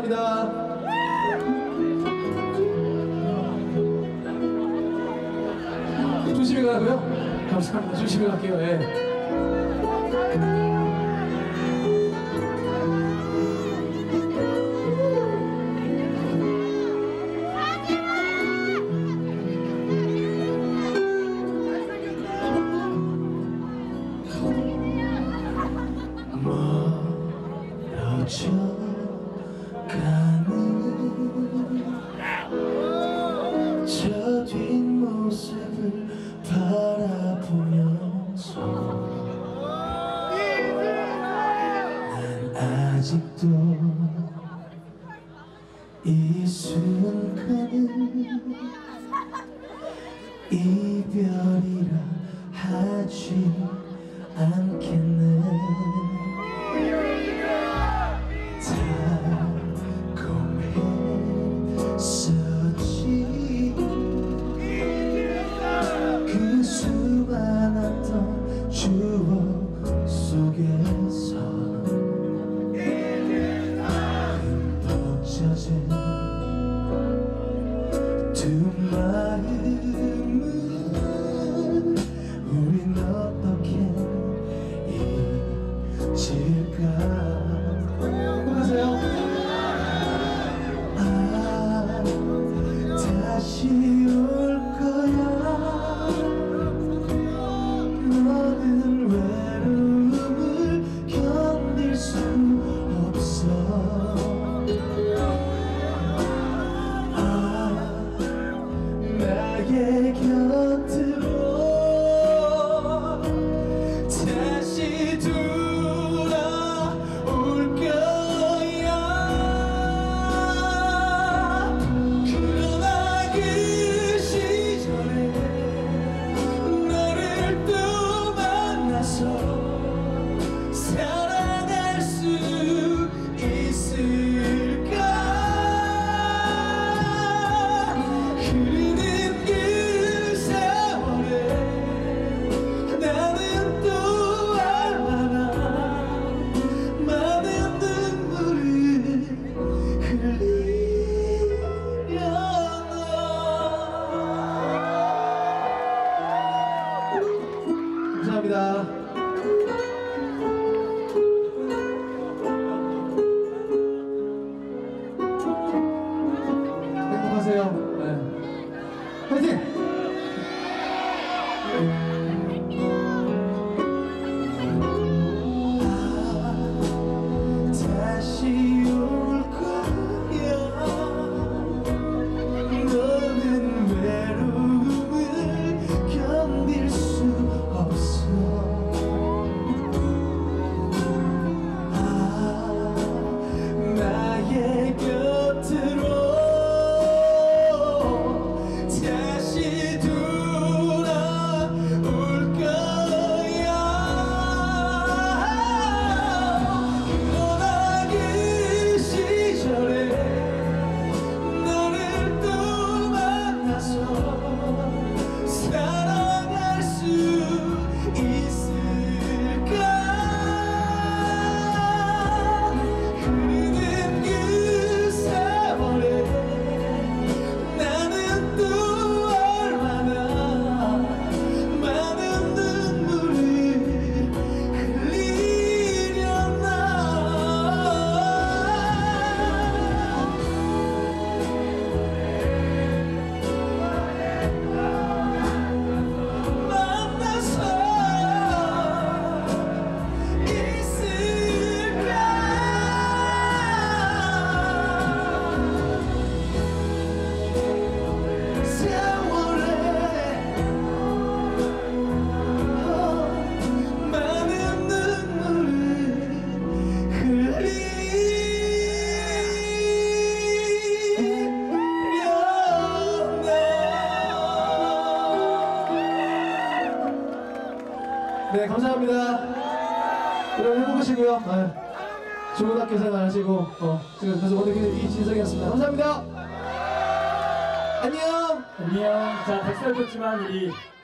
감사합니다. 조심히 가고요. 감사합니다. 조심히 갈게요. 예. 저 뒷모습을 바라보면서 난 아직도 이 순간은 이별이라 하지 않겠네. 그 수많았던 추억 속에서 흠뻑 젖은 두 마음은 우린 어떻게 잊을까. 안녕하세요. 다시 올 거야. 너는 외로움을 견딜 수 없어. 나의 곁으로 다시 돌아올 거야. 사랑할 수 있을까. 흐르는 그 세월에 나는 또 얼마나 많은 눈물을 흘리려나. 감사합니다. 행복하세요. 네. 화이팅! 다시 올 거야. 너는 외로움을 견딜 수 없어. 나의 곁으로 다시 돌아올 거야. 그러나 그 시절에 너를 또 만나서 사랑할 수 있을까. 흐르는 그 세월에 나는 또 얼마나 많은 눈물을 흘리려나. 만나서 있을까. 세월에 많은 눈물을 흘리려나. 네, 감사합니다. 여러분 행복하시고요. 네. 좋은 학교 생활 하시고, 지금 그래서 오늘 이진석이었습니다. 감사합니다. 안녕! 안녕. 자, 닭살 좋지만 우리